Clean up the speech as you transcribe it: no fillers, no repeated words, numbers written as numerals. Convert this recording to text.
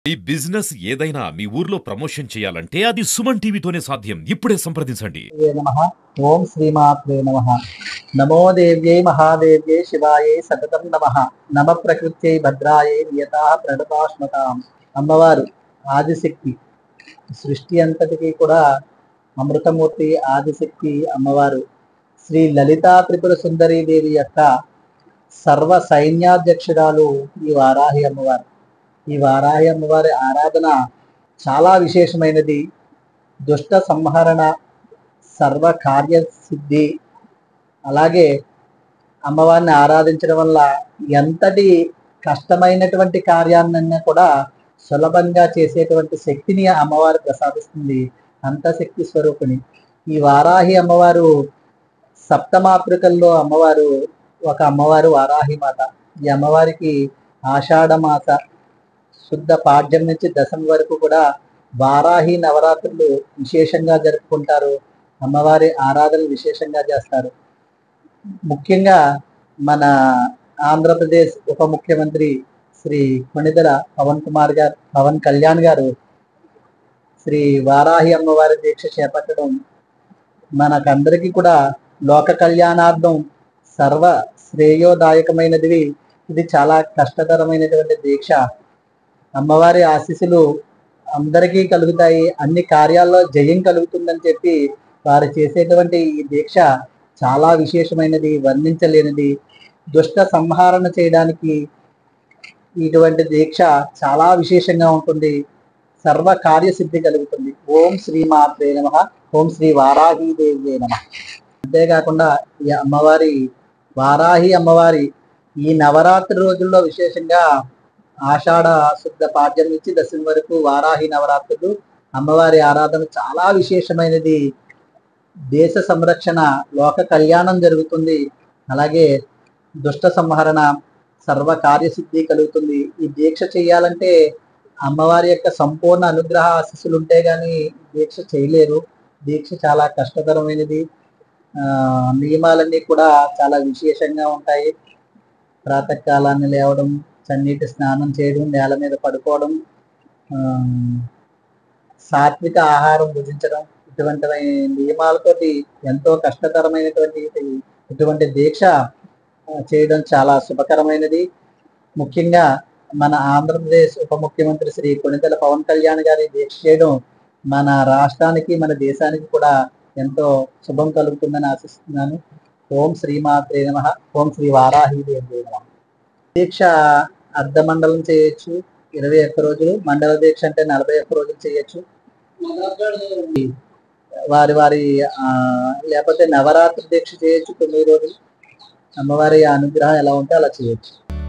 ఈ బిజినెస్ ఏదైనా మీ ఊర్లో ప్రమోషన్ చేయాలంటే అది సుమన్ టీవీతోనే సాధ్యం. ఇప్పుడే సంప్రదించండి. నమః. ఓం శ్రీమాత్రే నమః. నమో దేవ్యై మహాదేవ్యై శివాయై సతతం నమః. నమ ప్రకృత్యై భద్రాయై నియతా ప్రణతాస్మతాం. అమ్మవారు ఆదిశక్తి, సృష్టి అంతటికి కూడా అమృతమూర్తి ఆదిశక్తి అమ్మవారు శ్రీ లలితా త్రిపుర సుందరీ దేవి యొక్క సర్వ సైన్యాధ్యక్షురాలు ఈ వారాహి అమ్మవారు. ఈ వారాహి అమ్మవారి ఆరాధన చాలా విశేషమైనది. దుష్ట సంహరణ, సర్వ కార్య సిద్ధి, అలాగే అమ్మవారిని ఆరాధించడం వల్ల ఎంతటి కష్టమైనటువంటి కార్యాన్నైనా కూడా సులభంగా చేసేటువంటి శక్తిని అమ్మవారు ప్రసాదిస్తుంది. అంత శక్తి స్వరూపిణి ఈ వారాహి అమ్మవారు. సప్తమాతృకల్లో అమ్మవారు ఒక అమ్మవారు వారాహి మాత. ఈ అమ్మవారికి ఆషాఢ మాస శుద్ధ పాడ్యం నుంచి దశమి వరకు కూడా వారాహి నవరాత్రులు విశేషంగా జరుపుకుంటారు. అమ్మవారి ఆరాధన విశేషంగా చేస్తారు. ముఖ్యంగా మన ఆంధ్రప్రదేశ్ ఉప ముఖ్యమంత్రి శ్రీ కొణిదెల పవన్ కళ్యాణ్ గారు శ్రీ వారాహి అమ్మవారి దీక్ష చేపట్టడం మనకందరికీ కూడా లోక కళ్యాణార్థం సర్వ శ్రేయోదాయకమైనది. ఇది చాలా కష్టతరమైనటువంటి దీక్ష. అమ్మవారి ఆశీస్సులు అందరికీ కలుగుతాయి, అన్ని కార్యాల్లో జయం కలుగుతుందని చెప్పి వారు చేసేటువంటి ఈ దీక్ష చాలా విశేషమైనది, వర్ణించలేనిది. దుష్ట సంహారణ చేయడానికి ఇటువంటి దీక్ష చాలా విశేషంగా ఉంటుంది. సర్వ కార్యసిద్ధి కలుగుతుంది. ఓం శ్రీమాత్రే నమః. ఓం శ్రీ వారాహి దేవ్యే నమః. అంతేకాకుండా ఈ అమ్మవారి వారాహి అమ్మవారి ఈ నవరాత్రి రోజుల్లో విశేషంగా ఆషాఢ శుద్ధ పాడ్యం నుంచి దశమి వరకు వారాహి నవరాత్రులు అమ్మవారి ఆరాధన చాలా విశేషమైనది. దేశ సంరక్షణ, లోక కళ్యాణం జరుగుతుంది. అలాగే దుష్ట సంహరణ, సర్వ కార్యసిద్ధి కలుగుతుంది. ఈ దీక్ష చేయాలంటే అమ్మవారి యొక్క సంపూర్ణ అనుగ్రహ ఆశీస్సులు ఉంటే గాని దీక్ష చేయలేరు. దీక్ష చాలా కష్టతరమైనది. నియమాలన్నీ కూడా చాలా విశేషంగా ఉంటాయి. ప్రాతకాలాన్ని లేవడం, చన్నీటి స్నానం చేయడం, నేల మీద పడుకోవడం, సాత్విక ఆహారం భుజించడం, ఇటువంటి నియమాలతోటి ఎంతో కష్టతరమైనటువంటి ఇటువంటి దీక్ష చేయడం చాలా శుభకరమైనది. ముఖ్యంగా మన ఆంధ్రప్రదేశ్ ఉప ముఖ్యమంత్రి శ్రీ కొణిదెల పవన్ కళ్యాణ్ గారి దీక్ష చేయడం మన రాష్ట్రానికి, మన దేశానికి కూడా ఎంతో శుభం కలుగుతుందని ఆశిస్తున్నాను. ఓం శ్రీమాత్రే నమః. ఓం శ్రీ వారాహి దేవి నమః. దీక్ష అర్ధ మండలం చేయొచ్చు, 21 రోజులు. మండల దీక్ష అంటే 41 రోజులు చేయొచ్చు. వారి లేకపోతే నవరాత్రి దీక్ష చేయొచ్చు 9 రోజులు. అమ్మవారి అనుగ్రహం ఎలా ఉంటే అలా చేయొచ్చు.